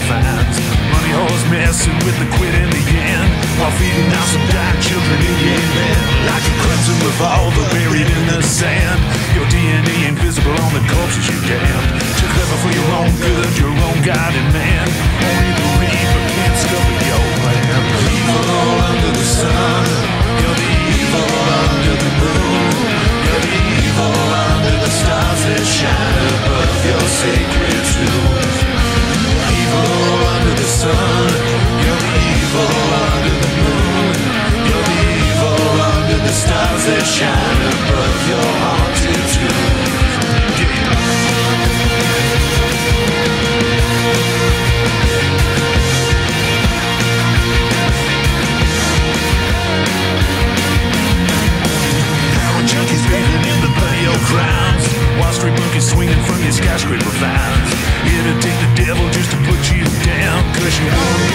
fines. Money holes messing with the quid in the end, while feeding out some dying children in Yemen. Like a crimson revolver buried in the sand, your DNA invisible on the corpses you damned. Too clever for your own good, your own guided man. Only the reaper can scupper your plan. Evil under the sun, you're the evil under the moon. You're the evil under the stars that shine above your sacred tombs. Evil under the sun, you're the evil under the moon. You're the evil under the stars that shine above your haunted tombs. Junkies bathing in the blood of your crimes, Wall Street monkeys swinging from your skyscraper vines. Here to take the devil just to put you down, 'cause you won't